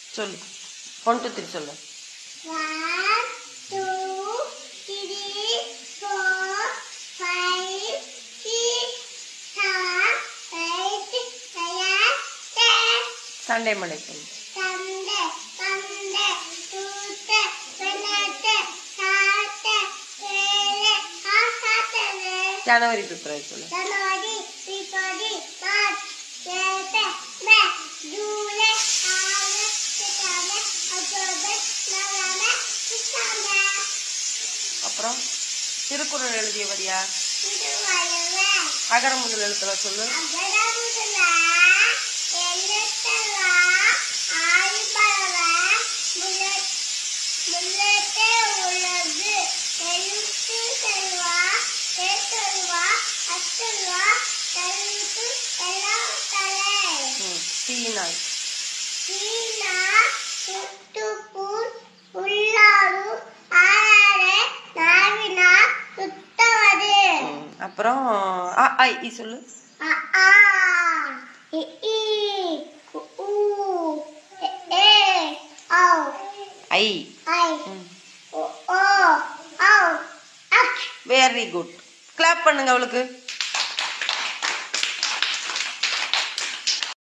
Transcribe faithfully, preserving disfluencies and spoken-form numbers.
சொல்லு. One two three சொல்லு. One, two, three, four, five, six, seven, eight, nine, ten. Sunday, Monday சொல்லு. Sunday, Monday, Tuesday, Wednesday, Thursday, Friday, Saturday. January, February சொல்லு. January, February, March, April, May, July, August, September, October, November, December. அப்புறம் திருக்குறள் எழுதியவர் யார்? திருவள்ளுவர். அகர முதல் எழுத்துல சொல்லு. அகர முதல எழுத்தெல்லாம் ஆதிபகவன் முல்லை- முல்லைத்தே உலகு. எழுத்து செல்வா, பேச்சொல்வா, அச்சொல்வா, கல்விக்கு எல்லாம் தலை. ம், தீனாய். சீனா சுட்டுப்புண் உள்ளாறு ஆறாரே நாவினா சுத்தவது. ம், அப்புறம் அ ஐ இ சொல்லு. அ ஆ இ ஈ உ ஊ எ ஏ ஔ ஐ. ஐ ம், உ ஓ ஔ அக். Very good. கிளாப் பண்ணுங்க அவளுக்கு.